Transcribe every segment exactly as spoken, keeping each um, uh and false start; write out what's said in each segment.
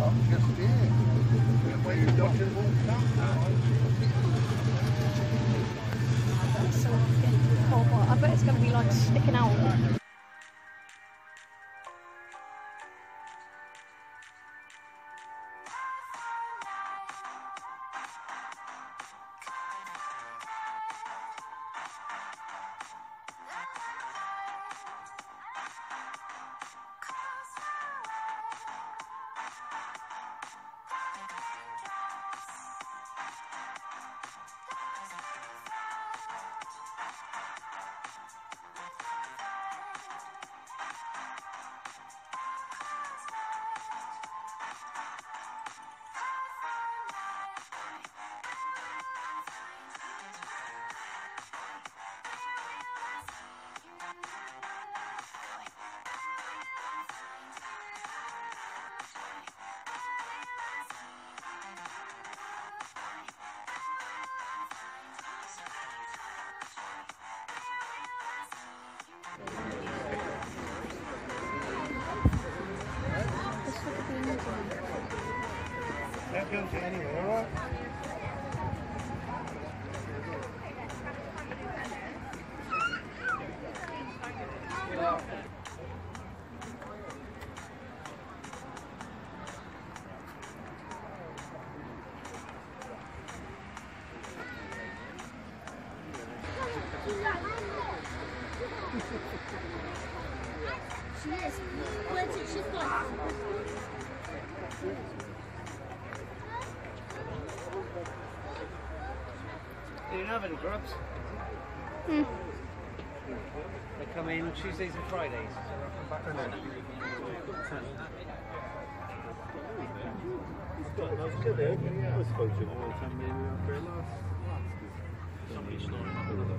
So oh, I bet it's going to be like sticking out. Don't go to anywhere, alright? She is. Where's it? She's gone. Do you have any grubs? Hmm. They come in on Tuesdays and Fridays. I suppose you know how many we were there last. Somebody's snoring up in the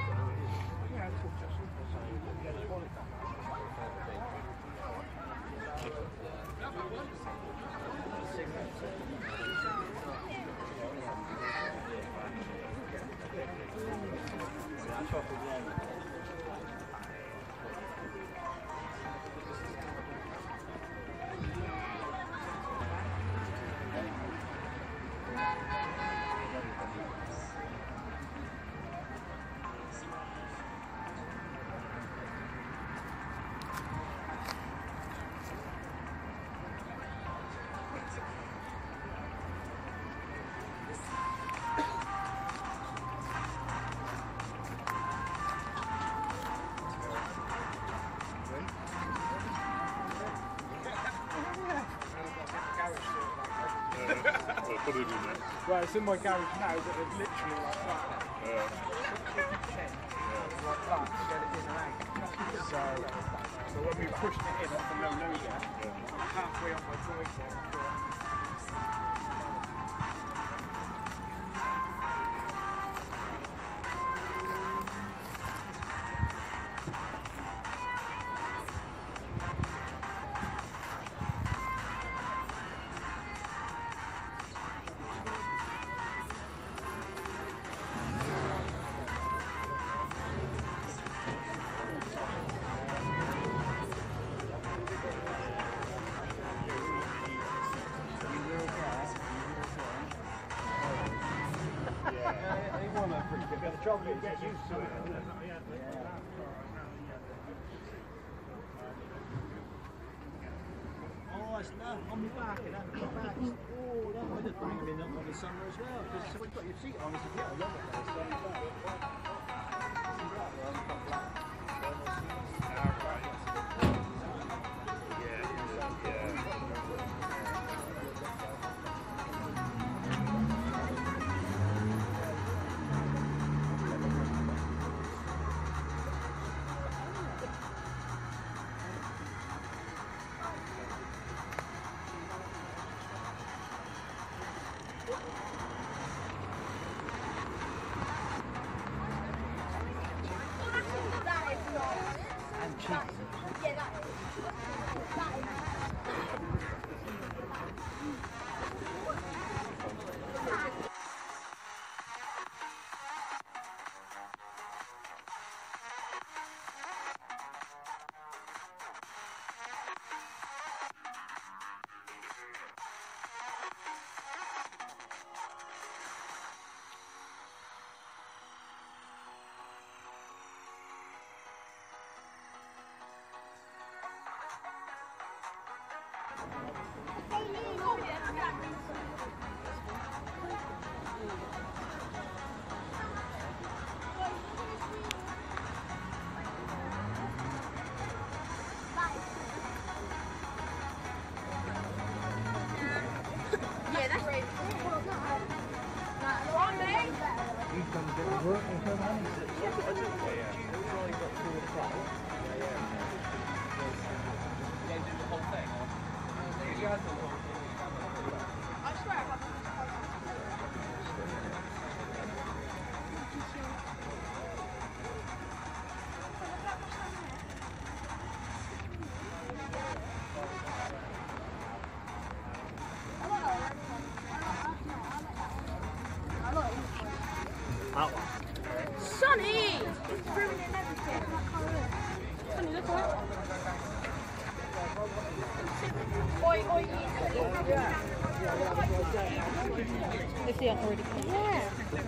Well, it's in my garage now, but it's literally like that. Yeah. Like that to get it in and out. So, so when we pushed it in off the no loader, yeah. halfway up my driveway, the trouble is get used to it. Oh, it's no, on my back and that my back. Oh, that might just bring him in up on the summer as well. Because when you've got your seat on, it's a bit of Yeah, that's right. You've done a bit of work on her, haven't you? I swear I got Sonny! Sonny, look what? Oi, oi, if they aren't already clean. Yeah.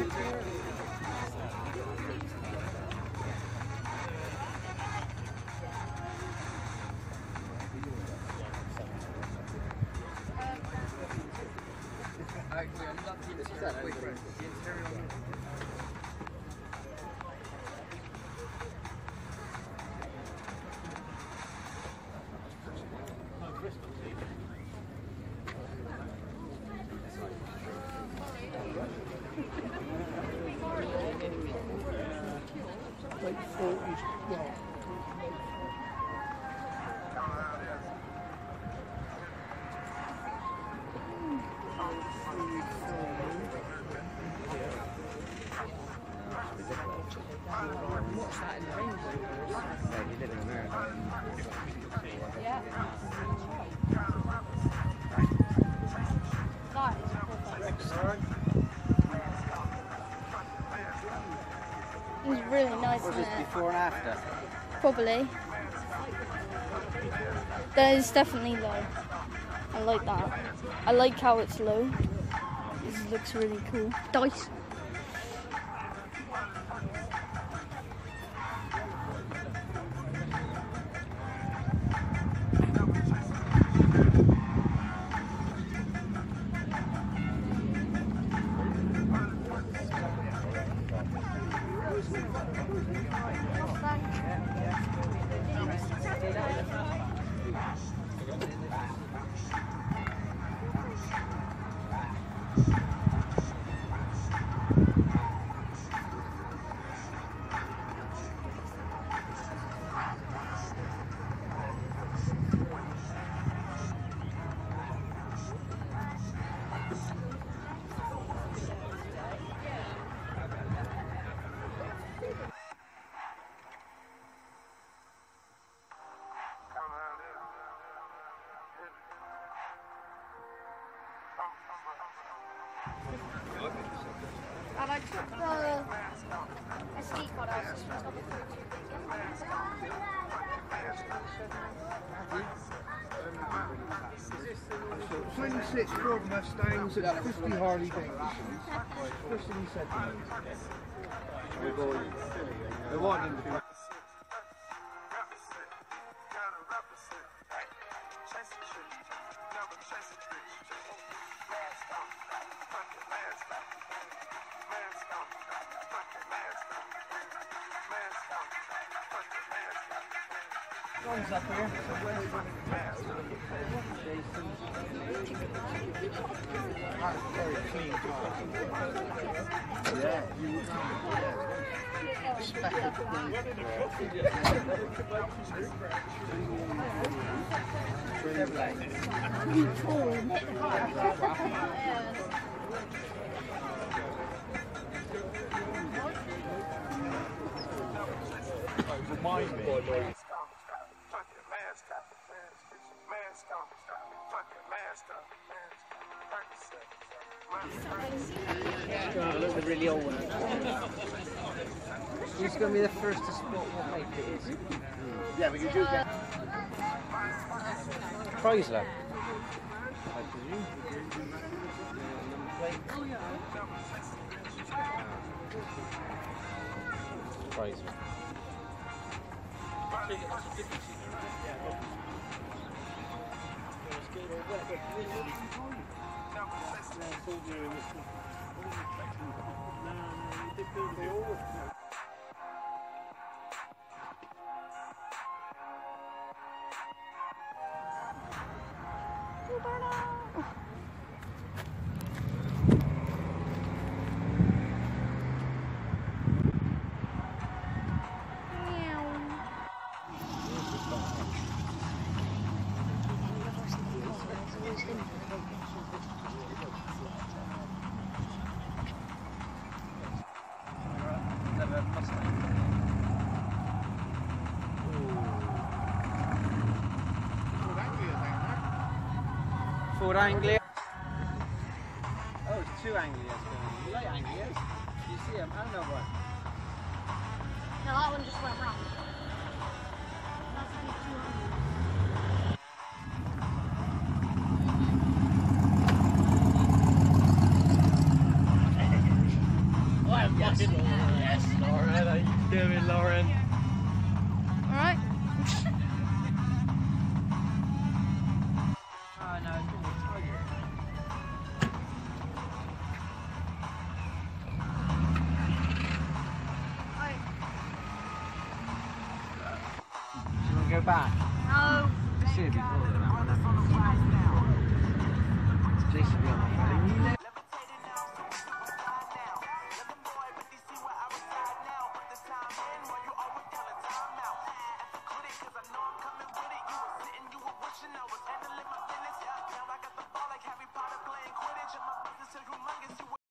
Like forties, well. Yeah. That is perfect. It was really nice, Was wasn't this it? before and after? Probably. That is definitely low. I like that. I like how it's low. This looks really cool. Dice. And I took the S D card out. Just got the twenty-six Ford Mustangs and fifty Harley Davidsons. First thing he said to me. They want him to be. One's up here, so when we run into town, that's very clean car. Yeah, you would Remind me. I look the really old one. Who's going to be the first to spot what make it is? Yeah, but you do get. Chrysler. I presume. Chrysler. That's a difference in there. Yeah. Ford Anglia. Oh, it's two Anglias going. You like Anglias? You see them? And another one. No, that one just went wrong. That's a big two Yes, Lauren, how you doing, Lauren? Alright. Oh no, it's really tight. Do you want to go back? No. See if you can order that one. Jason will be on the phone. Now I got the ball like Harry Potter playing Quidditch, and my business is